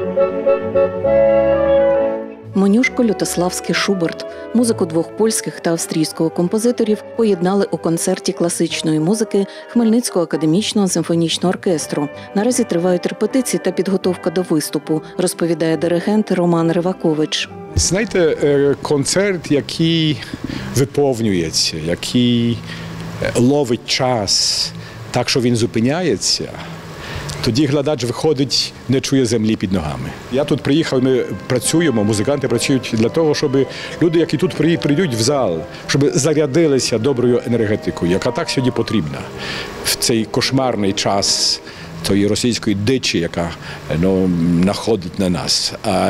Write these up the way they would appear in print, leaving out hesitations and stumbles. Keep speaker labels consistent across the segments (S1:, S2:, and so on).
S1: Монюшко, Лютославський, Шуберт. Музику двох польських та австрійського композиторів поєднали у концерті класичної музики Хмельницького академічного симфонічного оркестру. Наразі тривають репетиції та підготовка до виступу, розповідає диригент Роман Ривакович.
S2: Знаєте, концерт, який виповнюється, який ловить час так, що він зупиняється, тоді глядач виходить, не чує землі під ногами. Я тут приїхав, ми працюємо, музиканти працюють для того, щоб люди, які тут прийдуть в зал, щоб зарядилися доброю енергетикою, яка так сьогодні потрібна в цей кошмарний час тої російської дичі, яка находить на нас,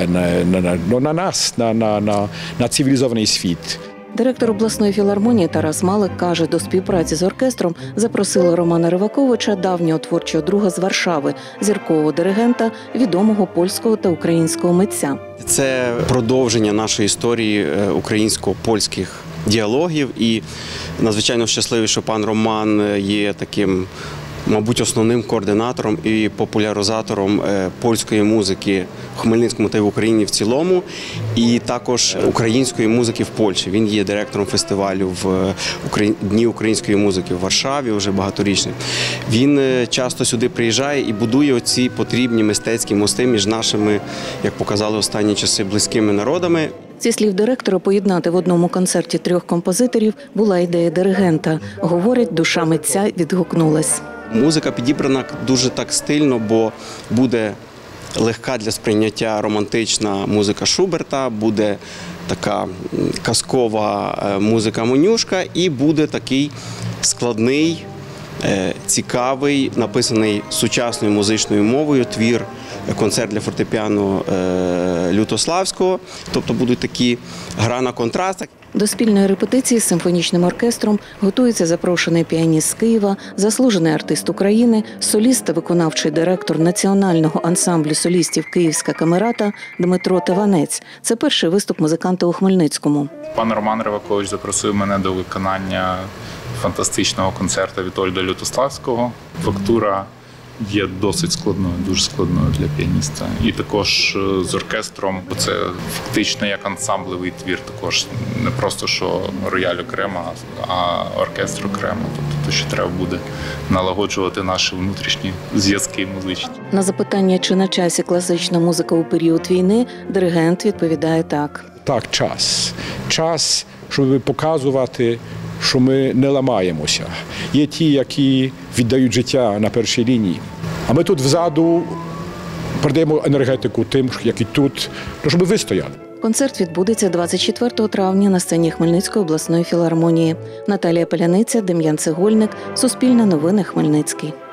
S2: на цивілізований світ.
S1: Директор обласної філармонії Тарас Малик каже, до співпраці з оркестром запросили Романа Риваковича, давнього творчого друга з Варшави, зіркового диригента, відомого польського та українського митця.
S3: Це продовження нашої історії українсько-польських діалогів, і надзвичайно щасливий, що пан Роман є таким, мабуть, основним координатором і популяризатором польської музики в Хмельницькому та й в Україні в цілому, і також української музики в Польщі. Він є директором фестивалю в Дні української музики в Варшаві, вже багаторічний. Він часто сюди приїжджає і будує оці потрібні мистецькі мости між нашими, як показали останні часи, близькими народами.
S1: Зі слів директора, поєднати в одному концерті трьох композиторів була ідея диригента. Говорить, душа митця відгукнулась.
S3: Музика підібрана дуже так стильно, бо буде легка для сприйняття романтична музика Шуберта, буде така казкова музика Монюшка і буде такий складний, цікавий, написаний сучасною музичною мовою твір, концерт для фортепіано Лютославського. Тобто будуть такі гра на контрастах.
S1: До спільної репетиції з симфонічним оркестром готується запрошений піаніст з Києва, заслужений артист України, соліст та виконавчий директор Національного ансамблю солістів «Київська камерата» Дмитро Таванець. Це перший виступ музиканта у Хмельницькому.
S4: Пан Роман Ривакович запросив мене до виконання фантастичного концерту Вітольда Лютославського. Фактура є досить складною, дуже складною для піаніста. І також з оркестром, бо це фактично як ансамблевий твір, також не просто, що рояль окремо, а оркестр окремо. Тобто, що треба буде налагоджувати наші внутрішні зв'язки музичні.
S1: На запитання, чи на часі класична музика у період війни, диригент відповідає так.
S2: Так, час. Час, щоб показувати, що ми не ламаємося. Є ті, які віддають життя на першій лінії. А ми тут взаду передаємо енергетику тим, які тут, щоб вистояли.
S1: Концерт відбудеться 24 травня на сцені Хмельницької обласної філармонії. Наталія Паляниця, Дем'ян Цегольник, Суспільне новини, Хмельницький.